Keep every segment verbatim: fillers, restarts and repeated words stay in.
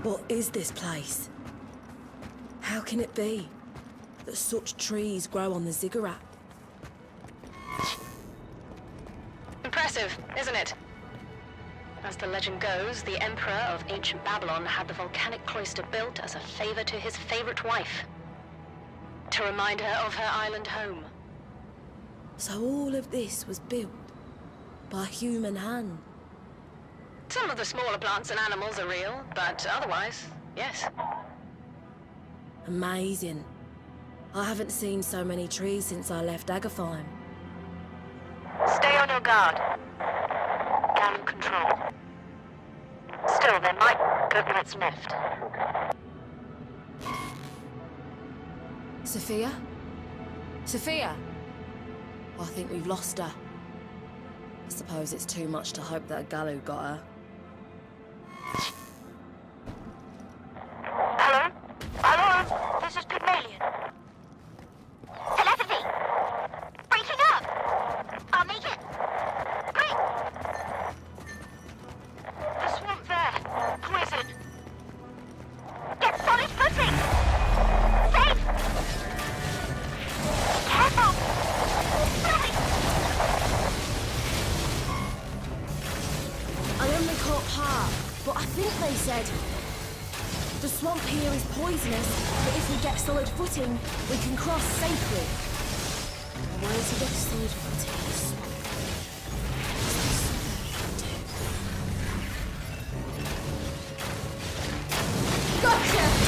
What is this place? How can it be that such trees grow on the ziggurat? Impressive, isn't it? As the legend goes, the Emperor of ancient Babylon had the volcanic cloister built as a favor to his favorite wife, to remind her of her island home. So all of this was built by a human hand? Some of the smaller plants and animals are real, but otherwise, yes. Amazing. I haven't seen so many trees since I left Agathime. Stay on your guard. Galu control. Still, there might be what's left. Sophia? Sophia? I think we've lost her. I suppose it's too much to hope that a Galu got her. Hello? Hello? This is Pygmalion. Telepathy! Breaking up! I'll make it! Quick! The swamp there. Poison. Get solid footing! Safe! Careful! Right. I only caught part, but I think they said the swamp here is poisonous, but if we get solid footing, we can cross safely. A way to get solid footing in the swamp. Gotcha!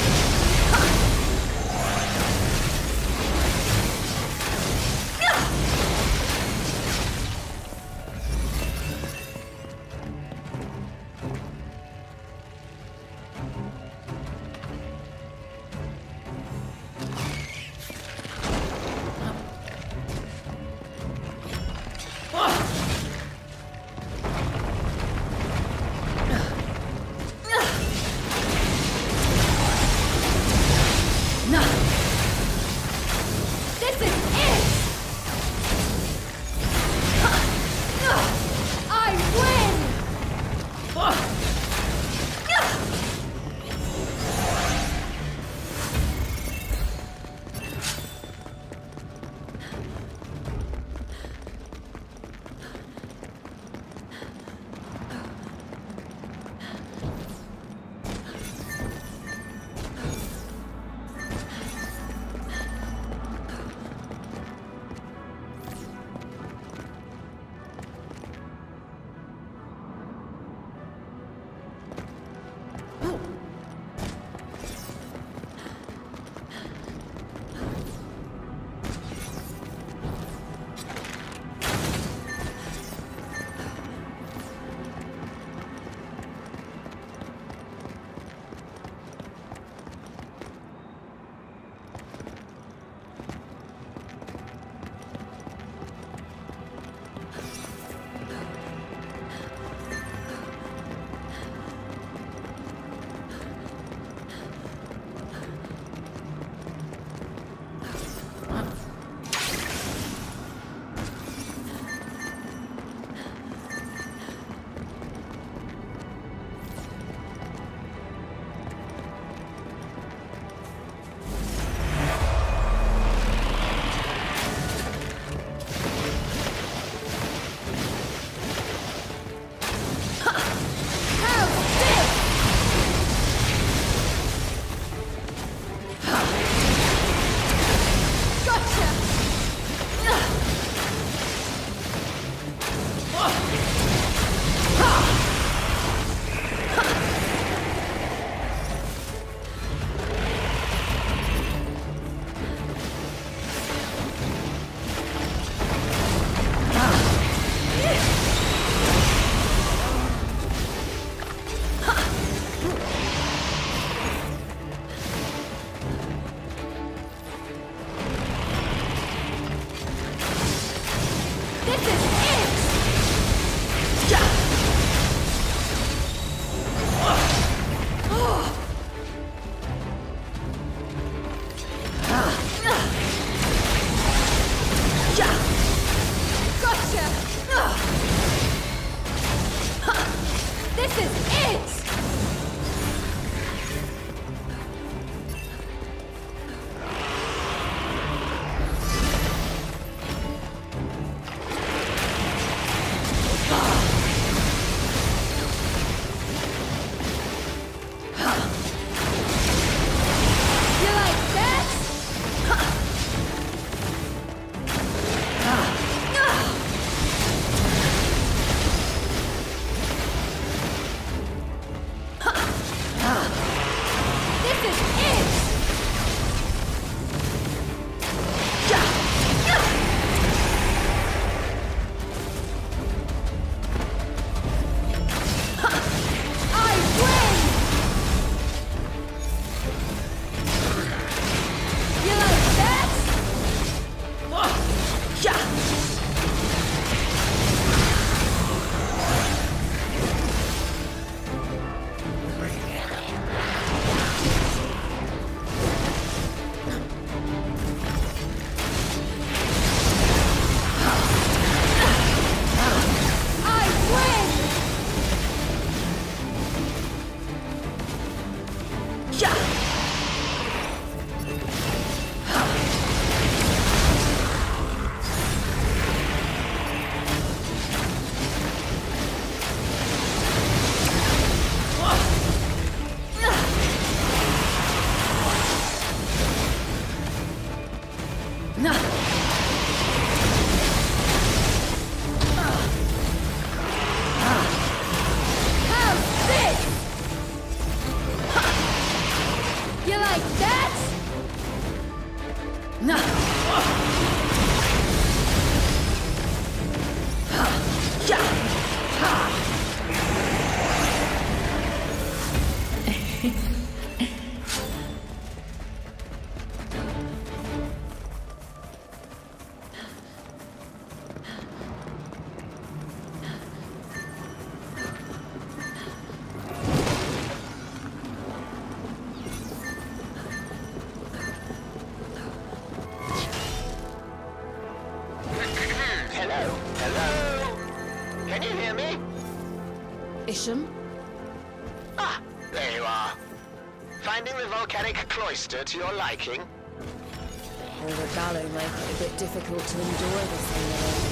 Isham? Ah, there you are. Finding the volcanic cloister to your liking? Or the gallow make it a bit difficult to enjoy this thing.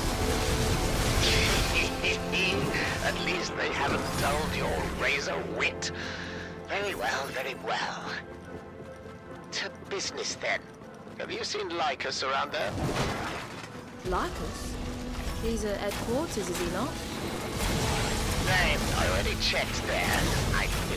At least they haven't dulled your razor wit. Very well, very well. To business then. Have you seen Lycus around there? Lycus? He's at headquarters, is he not? They've already checked there, I think.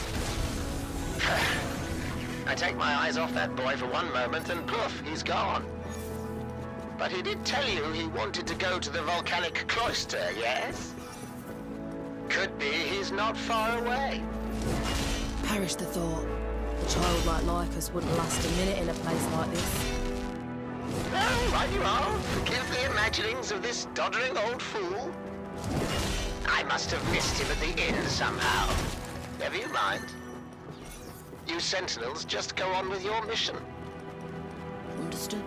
I take my eyes off that boy for one moment and poof, he's gone. But he did tell you he wanted to go to the volcanic cloister, yes? Could be he's not far away. Perish the thought. A child like Lycus wouldn't last a minute in a place like this. Oh, right you are. Forgive the imaginings of this doddering old fool. I must have missed him at the inn somehow. Never you mind. You sentinels just go on with your mission. Understood.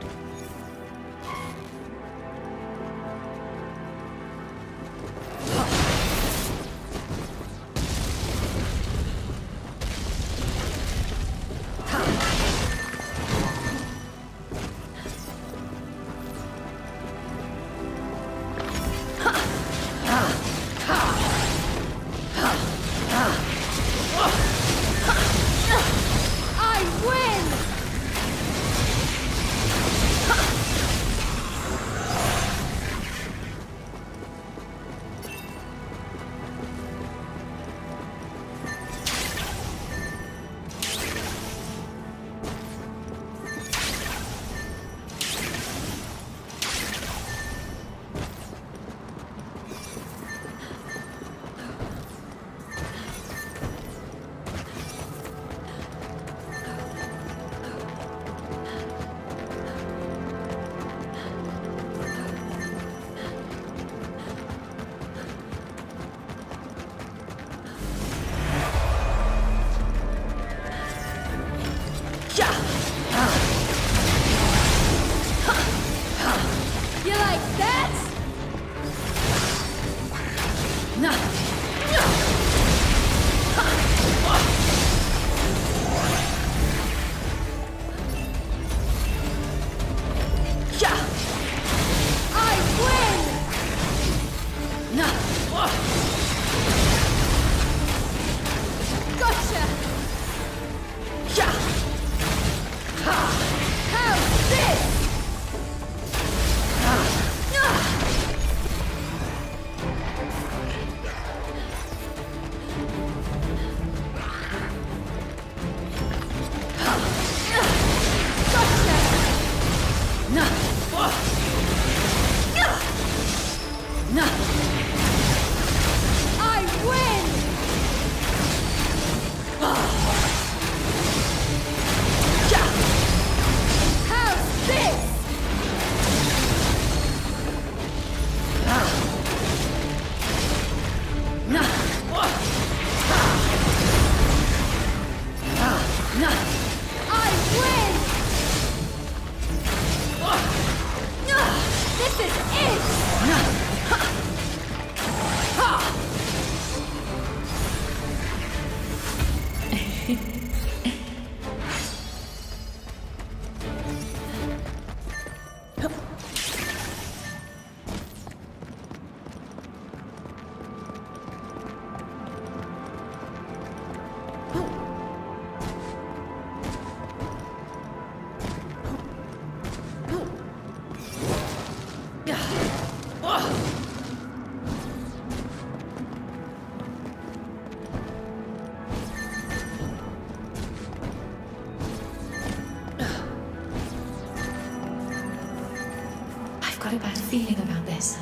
I've got a bad feeling about this.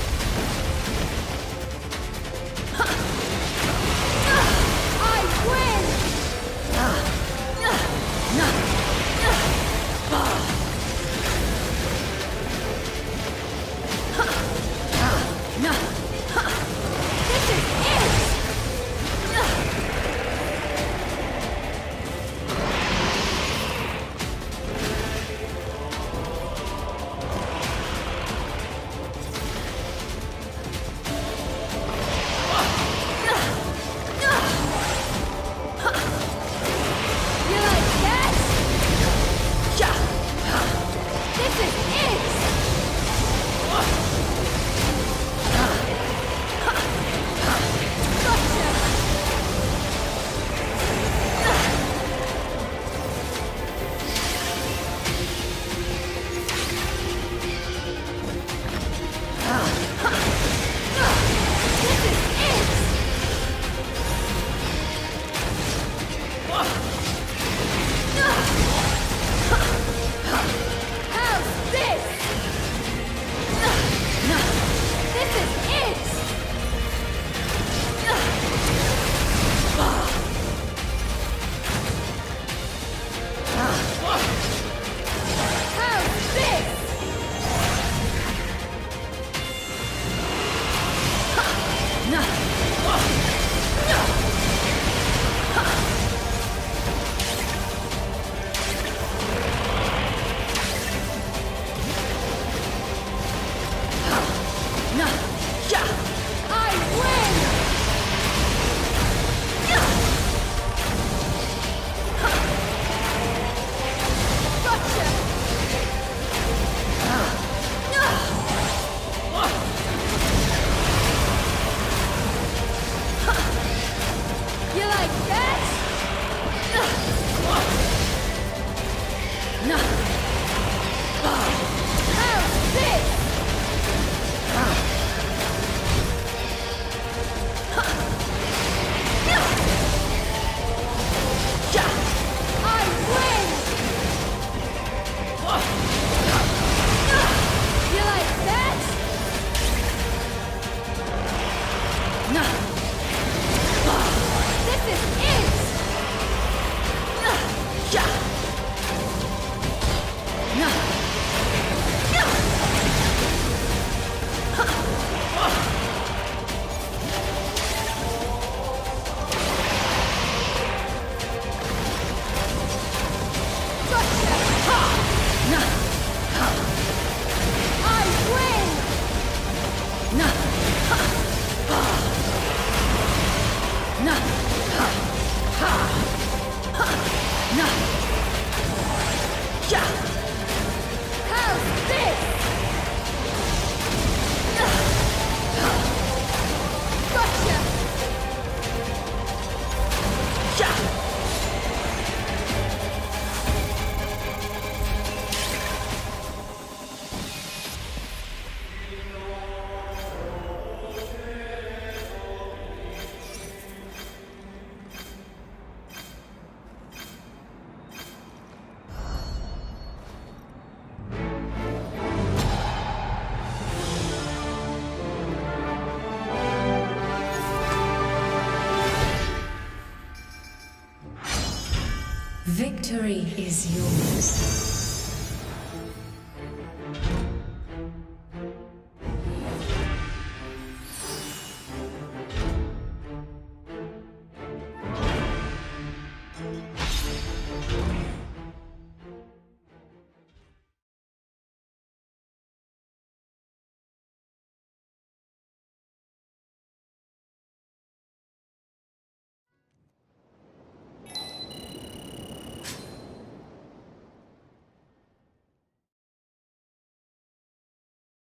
I win! You like that? No. How's this? I win! You like that? No. This is it! Yeah. No. Gotcha! No. I win! No. No. No. Yeah. How's this? Gotcha. Yeah. Victory is yours.